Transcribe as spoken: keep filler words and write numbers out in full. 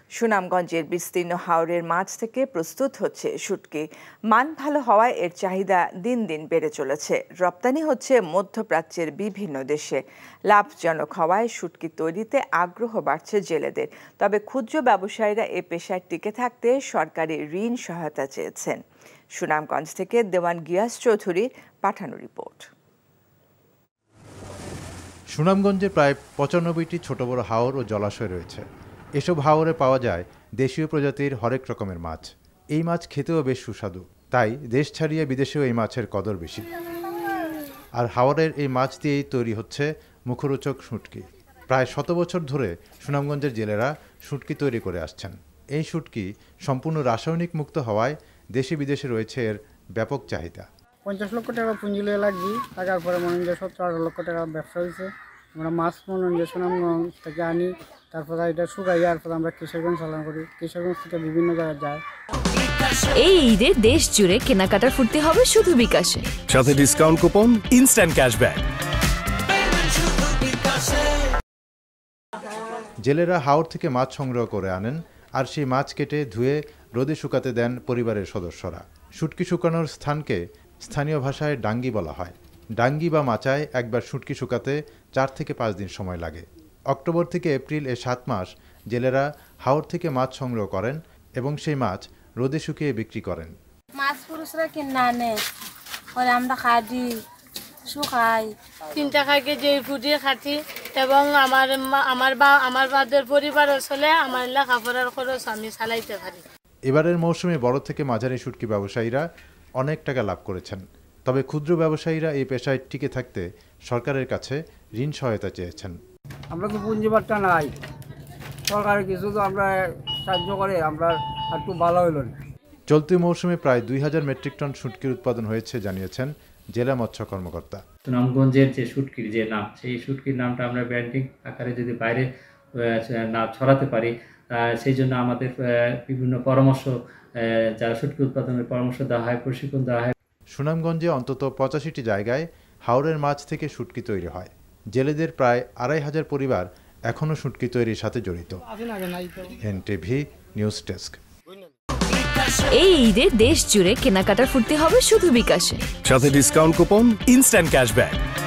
সুনামগঞ্জের বিস্তীর্ণ হাওরের মাছ থেকে প্রস্তুত হচ্ছে শুটকি। মান ভালো হওয়ায় এর চাহিদা দিন দিন বেড়ে চলেছে। রপ্তানি হচ্ছে মধ্যপ্রাচ্যের বিভিন্ন দেশে। লাভজনক হওয়ায় শুটকি তৈরিতে আগ্রহ বাড়ছে জেলেদের। তবে ক্ষুদ্র ব্যবসায়ীরা এ পেশায় টিকে থাকতে সরকারি ঋণ সহায়তা চেয়েছেন। সুনামগঞ্জ থেকে দেওয়ান গিয়াস চৌধুরীর পাঠানো রিপোর্ট। সুনামগঞ্জে প্রায় পঁচানব্বইটি ছোট বড় হাওর ও জলাশয় রয়েছে। এসব হাওরে পাওয়া যায় দেশীয় প্রজাতির হরেক রকমের মাছ। এই মাছ খেতেও বেশ সুস্বাদু, তাই দেশ ছাড়িয়ে বিদেশেও এই মাছের কদর বেশি। আর হাওরের এই মাছ দিয়েই তৈরি হচ্ছে মুখরোচক শুটকি। প্রায় শত বছর ধরে সুনামগঞ্জের জেলেরা শুটকি তৈরি করে আসছেন। এই শুটকি সম্পূর্ণ রাসায়নিক মুক্ত হওয়ায় দেশে বিদেশে রয়েছে এর ব্যাপক চাহিদা। পঞ্চাশ লক্ষ টাকা পুঁজি লয়ে লাগছি, টাকার পরে মনে হয় সত্তর আঠারো লক্ষ টাকা ব্যবসা হয়েছে। আমরা মাছ মনে হয় সুনামগঞ্জ থেকে আনি, তারপরে এটা শুকাই, তারপরে আমরা কিশোরগঞ্জ চালান করি। কিশোরগঞ্জ থেকে বিভিন্ন জায়গায় যায়। এই ঈদে দেশ জুড়ে কেনাকাটার ফুর্তি হবে শুধু বিকাশে, সাথে ডিসকাউন্ট কুপন, ইনস্ট্যান্ট ক্যাশব্যাক। জেলেরা হাওর থেকে মাছ সংগ্রহ করে আনেন, আর সেই মাছ কেটে ধুয়ে রোদে শুকাতে দেন পরিবারের সদস্যরা। শুটকি শুকানোর স্থানকে স্থানীয় ভাষায় ডাঙ্গি বলা হয়। ডাঙ্গি বা মাচায় একবার শুটকি শুকাতে চার থেকে পাঁচ দিন সময় লাগে। অক্টোবর থেকে এপ্রিল এ সাত মাস জেলেরা হাওর থেকে মাছ সংগ্রহ করেন এবং সেই মাছ রোদে শুকিয়ে বিক্রি করেন। মাছ পুরুষরা কিনা আনে, পরে আমরা খাই শুকাই, তিনটা খাই কেজি ফুটিয়ে খাচ্ছি এবং আমার আমার বা আমার বাদের পরিবার চলে, আমার লেখাপড়ার খরচ আমি চালাইতে পারি। এবারের মৌসুমে বড় থেকে মাঝারি শুটকি ব্যবসায়ীরা অনেক টাকা লাভ করেছেন। তবে ক্ষুদ্র ব্যবসায়ীরা এই পেশায় টিকে থাকতে সরকারের কাছে ঋণ সহায়তা চেয়েছেন। আমরা তো পুঁজিবারটা নাই, সরকারের কিছু তো আমরা সাহায্য করে, আমরা একটু ভালো হইল। চলতি মৌসুমে প্রায় দুই হাজার মেট্রিক টন শুটকির উৎপাদন হয়েছে জানিয়েছেন জেলা মৎস্য কর্মকর্তা। সুনামগঞ্জের যে শুটকির যে নাম, সেই শুটকির নামটা আমরা ব্র্যান্ডিং আকারে যদি বাইরে না ছড়াতে পারি, সেই জন্য আমাদের বিভিন্ন পরামর্শ, যারা শুটকি উৎপাদনের পরামর্শ দেওয়া হয়, প্রশিক্ষণ দেওয়া হয়। সুনামগঞ্জে অন্তত পঁচাশিটি জায়গায় হাওরের মাছ থেকে শুটকি তৈরি হয়। জেলেদের প্রায় আড়াই হাজার পরিবার এখনও শুটকি তৈরির সাথে জড়িত। NTV news desk. এই ঈদে দেশ জুড়ে কেনাকাটার ফুর্তি হবে শুধু বিকাশে, সাথে ডিসকাউন্ট কুপন, ইনস্ট্যান্ট ক্যাশব্যাক।